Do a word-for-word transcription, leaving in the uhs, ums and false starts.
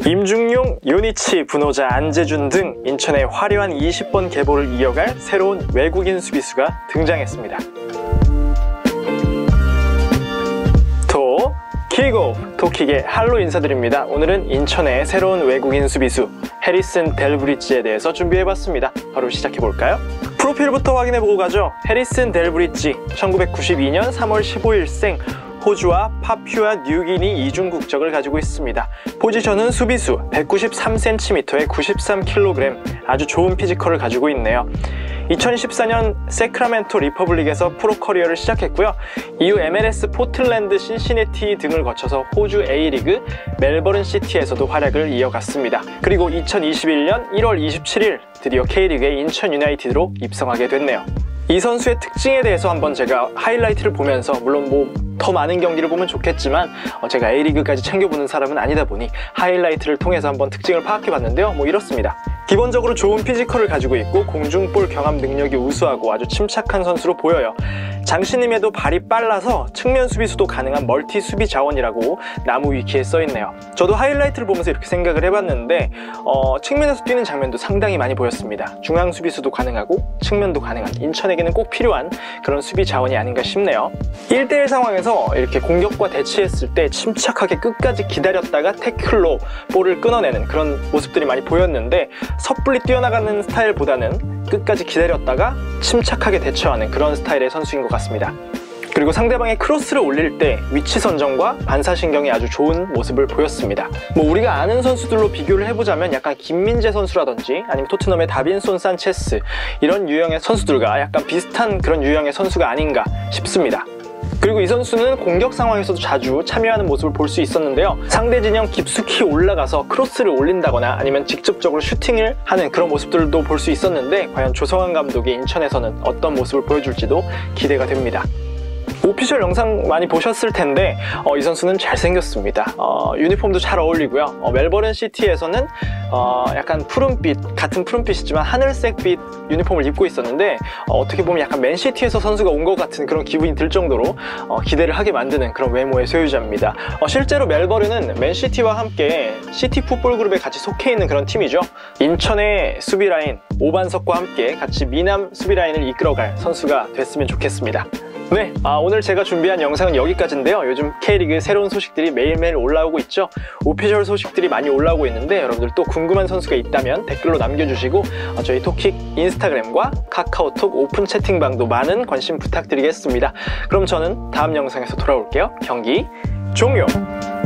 임중용, 요니치, 분호자, 안재준 등 인천의 화려한 이십 번 계보를 이어갈 새로운 외국인 수비수가 등장했습니다. 또 킥오프 토킥의 할로 인사드립니다. 오늘은 인천의 새로운 외국인 수비수 해리슨 델브리지에 대해서 준비해봤습니다. 바로 시작해볼까요? 프로필부터 확인해보고 가죠. 해리슨 델브리지, 천구백구십이 년 삼월 십오일생, 호주와 파퓨아 뉴기니 이중 국적을 가지고 있습니다. 포지션은 수비수, 백구십삼 센티미터에 구십삼 킬로그램, 아주 좋은 피지컬을 가지고 있네요. 이천십사 년 세크라멘토 리퍼블릭에서 프로 커리어를 시작했고요. 이후 엠엘에스 포틀랜드, 신시내티 등을 거쳐서 호주 A리그 멜버른 시티에서도 활약을 이어갔습니다. 그리고 이천이십일 년 일월 이십칠일 드디어 K리그의 인천 유나이티드로 입성하게 됐네요. 이 선수의 특징에 대해서 한번 제가 하이라이트를 보면서, 물론 뭐 더 많은 경기를 보면 좋겠지만 어 제가 A리그까지 챙겨보는 사람은 아니다 보니 하이라이트를 통해서 한번 특징을 파악해봤는데요. 뭐 이렇습니다. 기본적으로 좋은 피지컬을 가지고 있고 공중볼 경합 능력이 우수하고 아주 침착한 선수로 보여요. 장신임에도 발이 빨라서 측면 수비수도 가능한 멀티 수비 자원이라고 나무 위키에 써있네요. 저도 하이라이트를 보면서 이렇게 생각을 해봤는데 어, 측면에서 뛰는 장면도 상당히 많이 보였습니다. 중앙 수비수도 가능하고 측면도 가능한, 인천에게는 꼭 필요한 그런 수비 자원이 아닌가 싶네요. 일 대일 상황에서 이렇게 공격과 대치했을 때 침착하게 끝까지 기다렸다가 태클로 볼을 끊어내는 그런 모습들이 많이 보였는데, 섣불리 뛰어나가는 스타일보다는 끝까지 기다렸다가 침착하게 대처하는 그런 스타일의 선수인 것 같습니다. 그리고 상대방의 크로스를 올릴 때 위치 선정과 반사신경이 아주 좋은 모습을 보였습니다. 뭐 우리가 아는 선수들로 비교를 해보자면 약간 김민재 선수라든지 아니면 토트넘의 다빈손 산체스, 이런 유형의 선수들과 약간 비슷한 그런 유형의 선수가 아닌가 싶습니다. 그리고 이 선수는 공격 상황에서도 자주 참여하는 모습을 볼 수 있었는데요. 상대 진영 깊숙이 올라가서 크로스를 올린다거나 아니면 직접적으로 슈팅을 하는 그런 모습들도 볼 수 있었는데, 과연 조성환 감독이 인천에서는 어떤 모습을 보여줄지도 기대가 됩니다. 오피셜 영상 많이 보셨을 텐데 어, 이 선수는 잘생겼습니다. 어, 유니폼도 잘 어울리고요. 어, 멜버른 시티에서는 어, 약간 푸른빛, 같은 푸른빛이지만 하늘색빛 유니폼을 입고 있었는데 어, 어떻게 보면 약간 맨시티에서 선수가 온 것 같은 그런 기분이 들 정도로 어, 기대를 하게 만드는 그런 외모의 소유자입니다. 어, 실제로 멜버른은 맨시티와 함께 시티 풋볼 그룹에 같이 속해 있는 그런 팀이죠. 인천의 수비라인 오반석과 함께 같이 미남 수비라인을 이끌어갈 선수가 됐으면 좋겠습니다. 네, 아, 오늘 제가 준비한 영상은 여기까지인데요. 요즘 K리그 새로운 소식들이 매일매일 올라오고 있죠. 오피셜 소식들이 많이 올라오고 있는데 여러분들 또 궁금한 선수가 있다면 댓글로 남겨주시고 어, 저희 토킥 인스타그램과 카카오톡 오픈 채팅방도 많은 관심 부탁드리겠습니다. 그럼 저는 다음 영상에서 돌아올게요. 경기 종료!